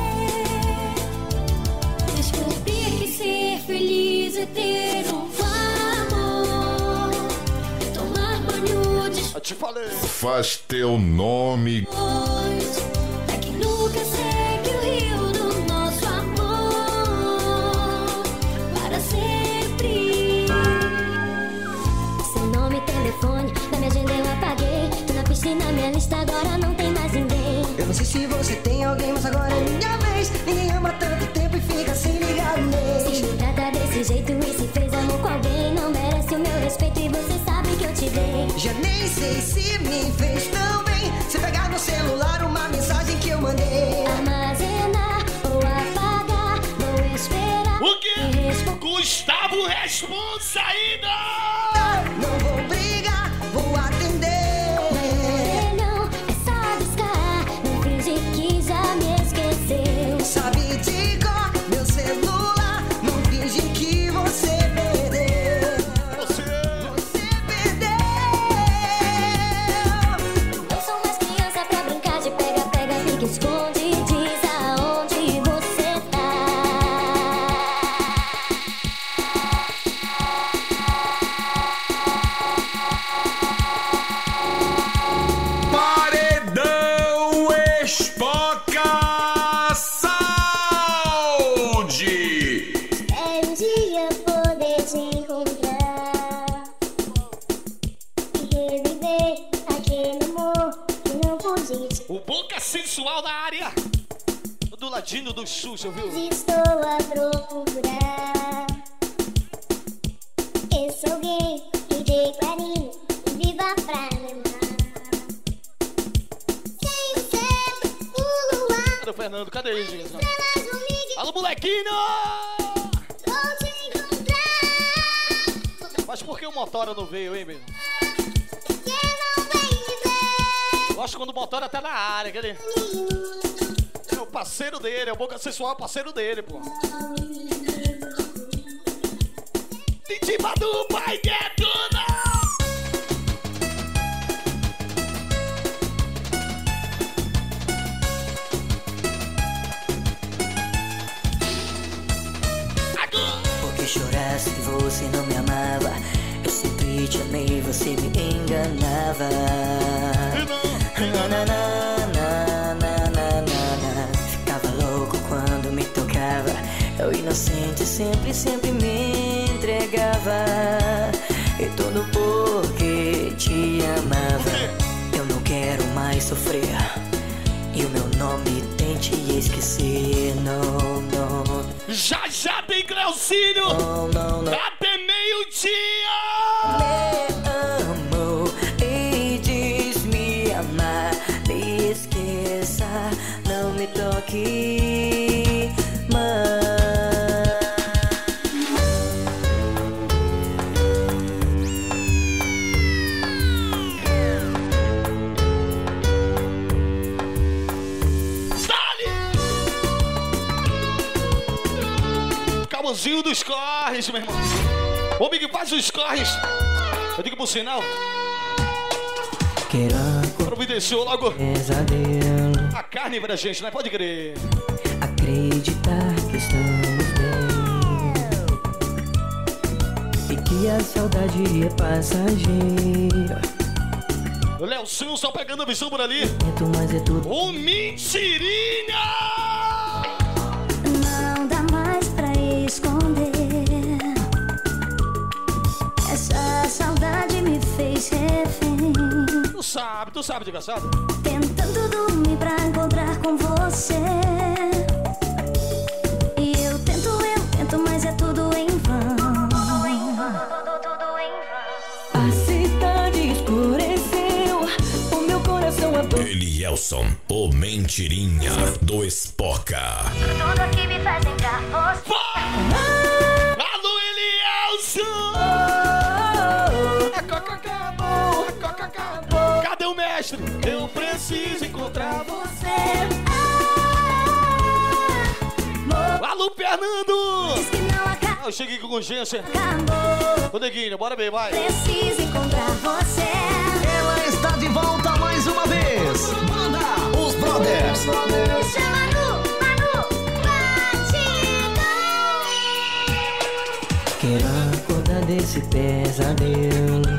Descobri que ser feliz é ter um amor. É tomar banho de... Eu te falei. Faz teu nome. É que nunca segue o rio do nosso amor. Para sempre. Seu nome, telefone, na minha agenda eu apaguei. Tô na piscina, minha lista agora não tem mais ninguém. Eu não sei se você tem alguém, mas agora é minha vez. Ninguém ama tanto tempo e fica sem ligar no mês. Se me trata desse jeito e se fez amor com alguém, não merece o meu respeito e você sabe que eu te dei. Já nem sei se me fez tão bem. Se pegar no celular uma mensagem que eu mandei. Armazenar ou apagar, vou esperar. O quê? Gustavo Responsa ainda! Não vou brigar, vou atender. Não, é só discar. Não finge que já me esqueceu. Sabe de cor meu celular. Não finge que você perdeu. Você perdeu. Não sou mais criança pra brincar de pega, fica, esconde, diz aonde você tá. Paredão Spoca Saúde. É um dia poder te encontrar e reviver aquele amor que não pude te. O Boca Sensual da área. Do ladinho do Xuxa, viu? Estou a procurar esse alguém que dê carinho e viva pra lembrar. Sem o céu, o luar. Cadê o Fernando? Cadê ele, gente? Alô, molequinho! Vou te encontrar. Mas por que o Motora não veio, hein, mesmo? Que não vem me ver. Gosto quando o Motora tá na área, cadê? É o parceiro dele, é o Boca Sensual, é o parceiro dele, pô. Titiba do Pai Detona! Porque choraste e você não me amava. Eu sempre te amei, você me enganava. Na, na, na, na, na, na, na. Ficava louco quando me tocava. Eu inocente sempre me entregava. E tudo porque te amava. Eu não quero mais sofrer. E o meu nome tente esquecer. Não, não. Já tem Cleucinho! Não. Até meio-dia! Me amo e diz me amar. Me esqueça, não me toque mais. Camuzinho dos corres, meu irmão. Ô, Big, faz os corres. Eu digo pro sinal. Providenciou logo a carne pra gente, né? Pode crer. Acreditar que estamos bem e que a saudade é passageira. O Léo Sul só pegando a visão por ali. Mas é tudo. Ô, mentirinha! Não dá mais pra esconder. Essa saudade me fez refém. Tu sabe, desgraçado. Tentando dormir pra encontrar com você. E eu tento, mas é tudo em vão. A cidade escureceu, o meu coração adorou. Elielson, o mentirinha do Espoca. Tudo aqui me faz lembrar você. Alô, Elielson! A coca acabou, a coca acabou. Cadê o mestre? Eu preciso encontrar você. Alô, Fernando! Diz que não acaba. Eu cheguei com urgência. Acabou. Ô, Neguinho, bora ver, vai. Preciso encontrar você. Ela está de volta mais uma vez. Manda os Brothers. Chama Manu, Quero acordar desse pesadelo.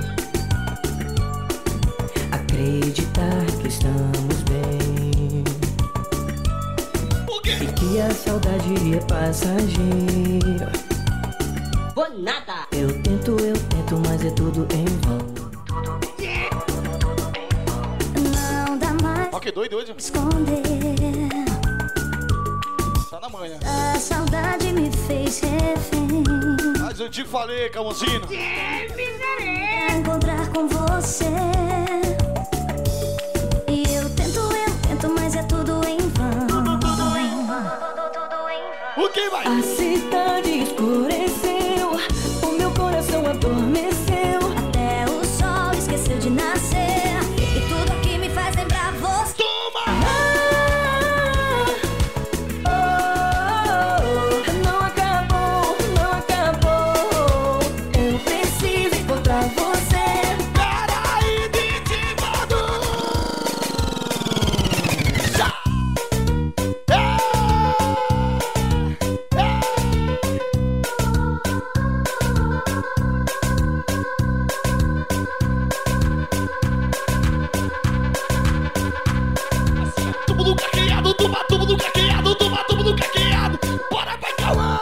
Acreditar que estamos bem. Por quê? E que a saudade é passageira. Vou nada. Eu tento, mas é tudo em vão. Não dá mais Ó, que doido hoje. esconder. Tá na manhã. A saudade me fez refém. Mas eu te falei, Camuzinho. Pra encontrar com você. E eu tento, mas é tudo em vão. O que vai? A cidade escureceu, o meu coração adormeceu. Até o sol esqueceu de nascer. E tudo aqui me faz lembrar você. Toma! Não acabou, não acabou. Eu preciso encontrar você. Peraí, DJ Badu! Já! Tubo do caqueado, tubo do caqueado, tubo do caqueado. Bora, vai, calma!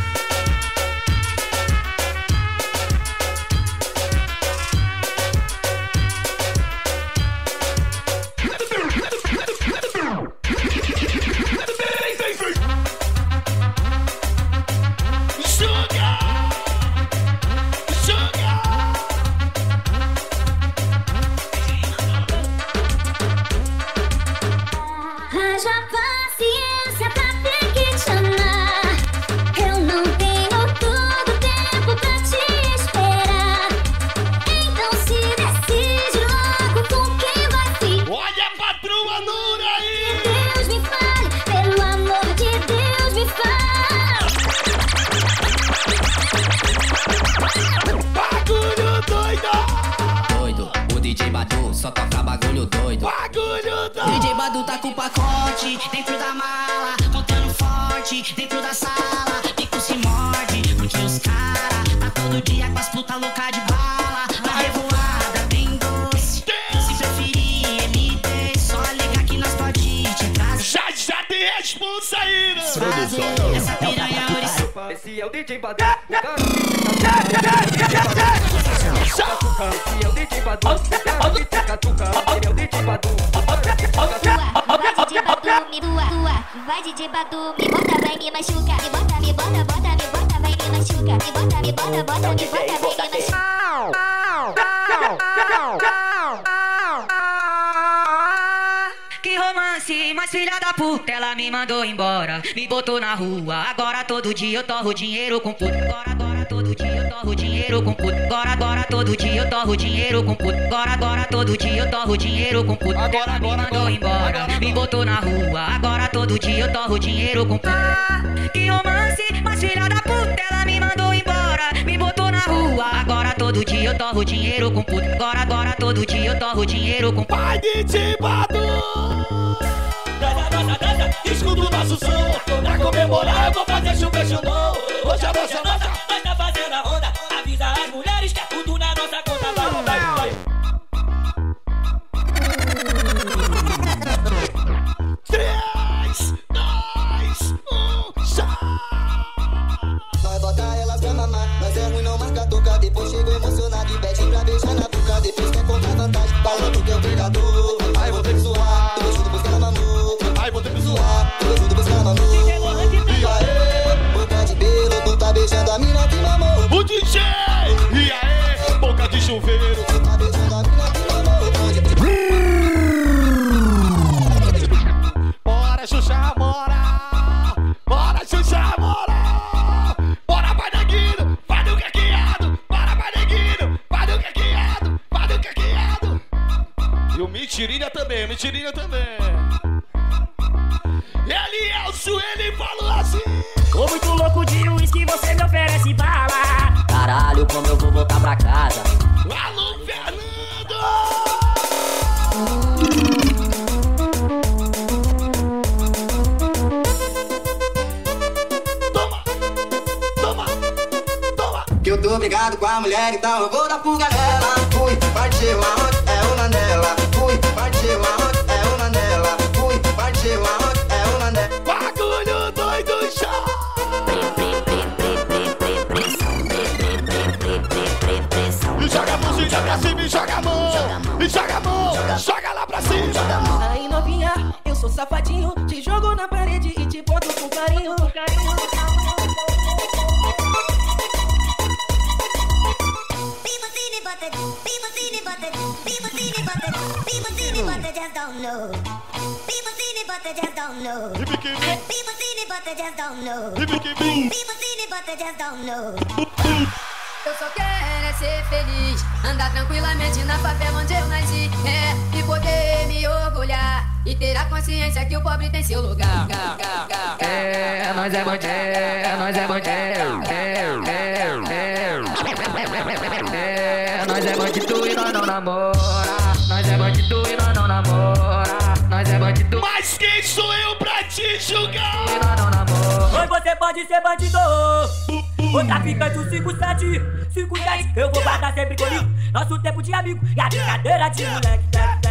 Haja paciência pra ter que te amar. Eu não tenho todo tempo pra te esperar. Então se decide logo com quem vai ficar. Olha a patroa Nura aí! Deus me fale, pelo amor de Deus me fale. Bagulho doido! Doido, o DJ Badu só toca bagulho doido. Bagulho doido! DJ Badu tá com o pacote dentro da mala, contando forte dentro da sala. Pico se morde, curte os cara. Tá todo dia com as puta louca de bala. Na revoada tem doce. Se preferir MD, só ligar que nós pode te trazer. Já tem responsa aí, né? Essa piranha oriçada. Esse é o DJ Badu. Esse é o DJ Badu. Ele é o DJ Badu. Vai DJ Badu, me tua. Vai DJ Badu, me bota, vai me machuca. Me bota, vai me machuca. Me bota, vai me machuca. Que romance, mas filha da puta, ela me mandou embora. Me botou na rua, agora todo dia eu torro dinheiro com puto. Agora todo dia eu torro dinheiro com puto. Agora todo dia eu torro dinheiro com puto. Agora todo dia eu torro dinheiro com puto. Ela me mandou embora, me botou na rua, agora todo dia eu torro dinheiro com puto. Que romance, mas filha da puta, todo dia eu torro dinheiro com puta. Agora todo dia eu torro dinheiro com Vai de Tibado! Dança, escuta o nosso som. Pra comemorar eu vou fazer chuva. Hoje a nossa nossa. Nós tá fazendo a onda. Avisa as mulheres que é tudo na nossa conta. Vai. 3, 2, 1, já! Vai botar ela pra mamar, mas é ruim não marca toca. Depois chego emocionado e pede pra beijar na boca. Depois quer contar vantagem, falando que é o pegador. Aí vou ter que zoar, eu ajudo buscar mamute. Aí vou ter que zoar, eu ajudo buscar mamute. E aê, boca de pelo, tu tá beijando a mina que mamou. O DJ! E aê, boca de chuveiro. Tu tá beijando a mina que mamou. Bora, Xuxa, bora! Bora, Xuxa, bora! Bora, vai neguinho, vai no caqueado! Bora, vai neguinho, vai no caqueado! Vai no caqueado! E o Mentirinha também, Ele é o Su, ele falou assim. Tô muito louco de uísque, você me oferece bala. Caralho, como eu vou voltar pra casa? Alô, Fernando! Que eu tô brigado com a mulher, então eu vou dar fuga nela. Fui, partiu aonde? É uma nela. Fui, partiu aonde? É uma nela. Fui, partiu aonde? É uma nela. Bagulho doido já! E joga a mãozinha pra cima e joga a mão! E joga a mão! Joga lá pra cima! Aí novinha, eu sou safadinho. Te jogo na parede e te boto com carinho. Just don't know. People seen it, but they just don't know. People seen it, but they just don't know. People seen it, but they just don't know. Eu só quero é ser feliz, andar tranquilamente na favela onde eu nasci, e poder me orgulhar e ter a consciência que o pobre tem seu lugar. Nós é bandido, nós é bandido. Nós é bandido e nós não namora. Nós é bandido e nós não namora. Nós é bandido. Mas quem sou eu pra te julgar? E nós não namora. Oi, você pode ser bandido. O traficante 57, eu vou guardar sempre comigo. Nosso tempo de amigo e a brincadeira de moleque.